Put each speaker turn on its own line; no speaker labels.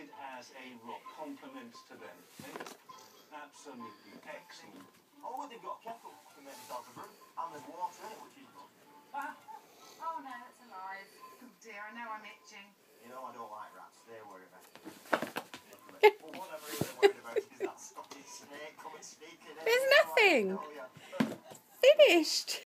it as a compliment to them. Absolutely excellent.
Oh, they've got a kettle to make themselves a brew. And there's water in it, which is good.
Ah. Oh no, that's alive. Oh dear, I know I'm itching.
You know I don't like rats, they worry me. Well, what I'm really worried about is that Scottish snake coming sneaking in.
There's nothing.
Oh, yeah.
Finished.